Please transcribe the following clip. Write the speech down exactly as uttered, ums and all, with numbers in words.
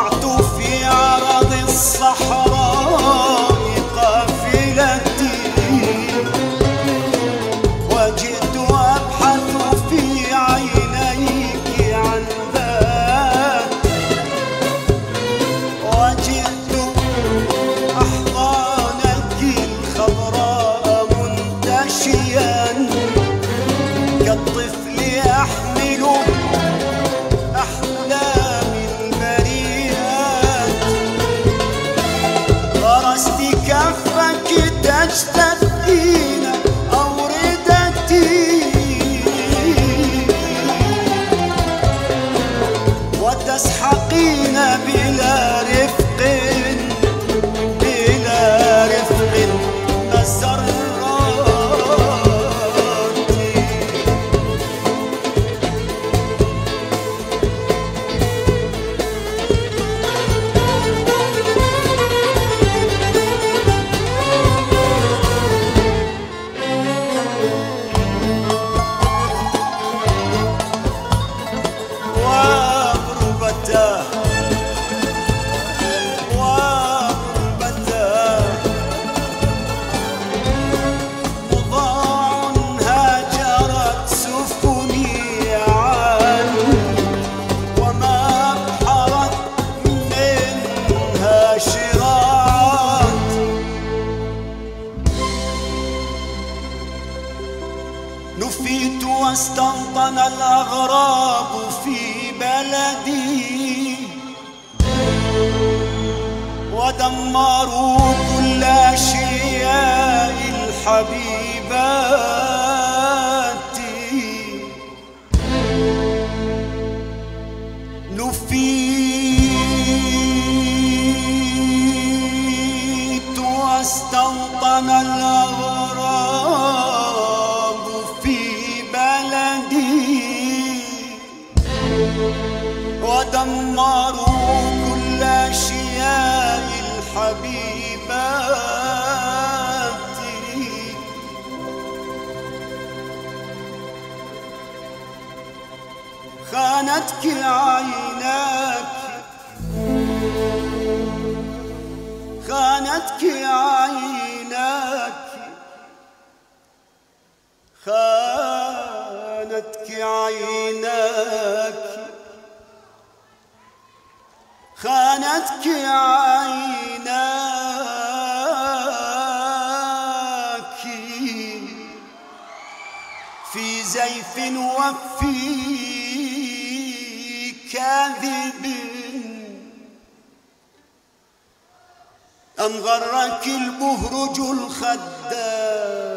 وضعت في عرض الصحراء قافلتي، وجئت أبحث في عينيك عن ذاك، وجئت أحضانك الخضراء منتشيا كالطفل يحمل أحلام بريئات، غرست كفك تجتثين أوردتي، وتسحقين بلا رفق بلا رفق مسراتي. نفيت واستوطن الأغراب في بلدي، ودمروا كل أشياء الحبيبات. نفيت واستوطن الأغراب في بلدي، ودمروا كل أشياء الحبيبات. خانتك عيناك، خانتك عيناك، خانتك عيناك، خانتك عيناك في زيف وفي كاذب، أم غرك البهرج الخدام